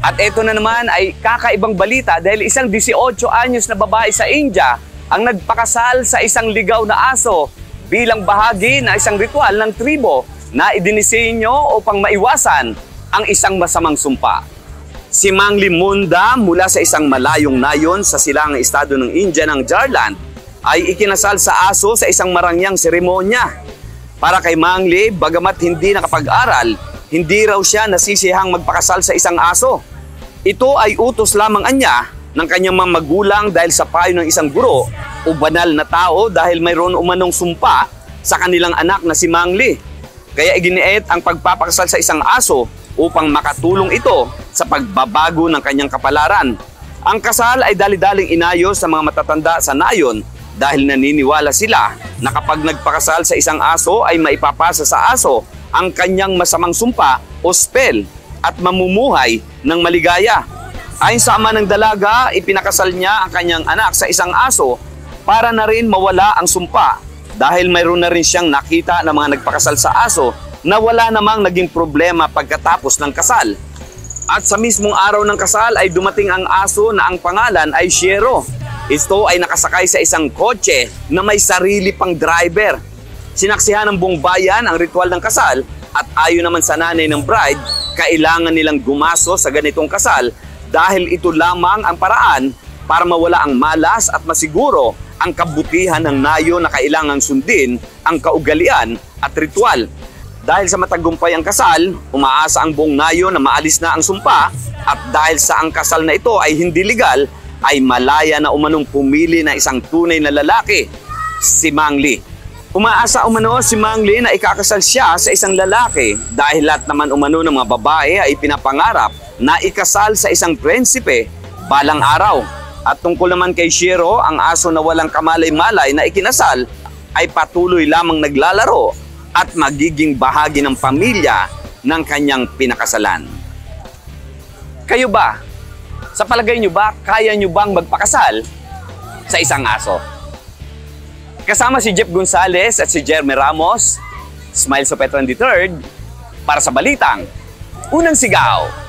At ito na naman ay kakaibang balita dahil isang 18 anyos na babae sa India ang nagpakasal sa isang ligaw na aso bilang bahagi na isang ritual ng tribo na idinisenyo upang maiwasan ang isang masamang sumpa. Si Mangli Munda mula sa isang malayong nayon sa silangang estado ng India ng Jharkhand ay ikinasal sa aso sa isang marangyang seremonya. Para kay Mangli, bagamat hindi nakapag-aral, hindi raw siya nasisihang magpakasal sa isang aso. Ito ay utos lamang anya ng kanyang mga magulang dahil sa payo ng isang guro o banal na tao dahil mayroon umanong sumpa sa kanilang anak na si Mangli. Kaya iginiit ang pagpapakasal sa isang aso upang makatulong ito sa pagbabago ng kanyang kapalaran. Ang kasal ay dali-daling inayos sa mga matatanda sa nayon dahil naniniwala sila na kapag nagpakasal sa isang aso ay maipapasa sa aso ang kanyang masamang sumpa o spell at mamumuhay ng maligaya. Ayon sa ama ng dalaga, ipinakasal niya ang kanyang anak sa isang aso para na rin mawala ang sumpa dahil mayroon na rin siyang nakita na mga nagpakasal sa aso na wala namang naging problema pagkatapos ng kasal. At sa mismong araw ng kasal ay dumating ang aso na ang pangalan ay Shero. Ito ay nakasakay sa isang kotse na may sarili pang driver. Sinaksihan ng buong bayan ang ritual ng kasal at ayon naman sa nanay ng bride, kailangan nilang gumaso sa ganitong kasal dahil ito lamang ang paraan para mawala ang malas at masiguro ang kabutihan ng nayo na kailangang sundin ang kaugalian at ritual. Dahil sa matagumpay ang kasal, umaasa ang buong nayo na maalis na ang sumpa at dahil sa ang kasal na ito ay hindi legal, ay malaya na umanong pumili na isang tunay na lalaki, si Mangli. Umaasa umano si Mangli na ikakasal siya sa isang lalaki dahil lahat naman umano ng mga babae ay pinapangarap na ikasal sa isang prinsipe balang araw. At tungkol naman kay Shero, ang aso na walang kamalay-malay na ikinasal ay patuloy lamang naglalaro at magiging bahagi ng pamilya ng kanyang pinakasalan. Kayo ba? Sa palagay nyo ba, kaya nyo bang magpakasal sa isang aso? Kasama si Jeff Gonzalez at si Jeremy Ramos, Smile Sopetran III, para sa Balitang Unang Sigaw.